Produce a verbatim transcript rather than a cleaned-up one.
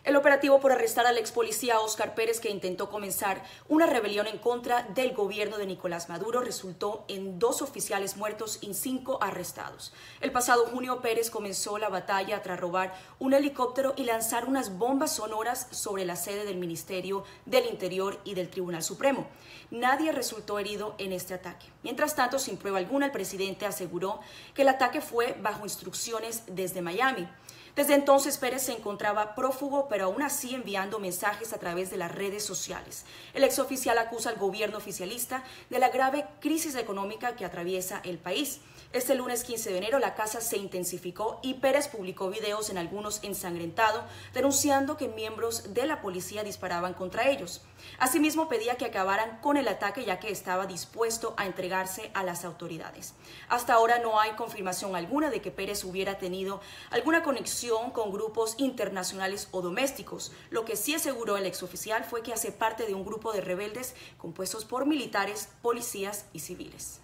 El operativo por arrestar al ex policía Óscar Pérez, que intentó comenzar una rebelión en contra del gobierno de Nicolás Maduro, resultó en dos oficiales muertos y cinco arrestados. El pasado junio, Pérez comenzó la batalla tras robar un helicóptero y lanzar unas bombas sonoras sobre la sede del Ministerio del Interior y del Tribunal Supremo. Nadie resultó herido en este ataque. Mientras tanto, sin prueba alguna, el presidente aseguró que el ataque fue bajo instrucciones desde Miami. Desde entonces, Pérez se encontraba prófugo, pero aún así enviando mensajes a través de las redes sociales. El exoficial acusa al gobierno oficialista de la grave crisis económica que atraviesa el país. Este lunes quince de enero la caza se intensificó y Pérez publicó videos, en algunos ensangrentados, denunciando que miembros de la policía disparaban contra ellos. Asimismo, pedía que acabaran con el ataque, ya que estaba dispuesto a entregarse a las autoridades. Hasta ahora no hay confirmación alguna de que Pérez hubiera tenido alguna conexión con grupos internacionales o domésticos. Lo que sí aseguró el exoficial fue que hace parte de un grupo de rebeldes compuestos por militares, policías y civiles.